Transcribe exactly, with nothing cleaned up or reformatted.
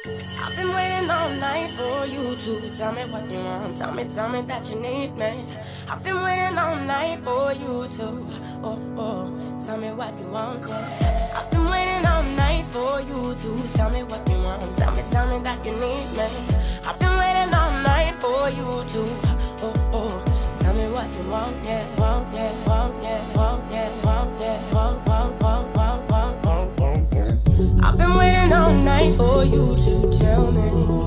I've been waiting all night for you to tell me what you want. Tell me, tell me that you need me. I've been waiting all night for you to, oh, oh, tell me what you want, yeah. I've been waiting all night for you to tell me what you want. Tell me, tell me that you need me. I've been waiting all night for you to, oh, oh, tell me what you want, yeah, want, yeah, want, yeah, want, yeah, want, yeah, want, want, want, want, want, want, want. I've been waiting all night for you to tell me.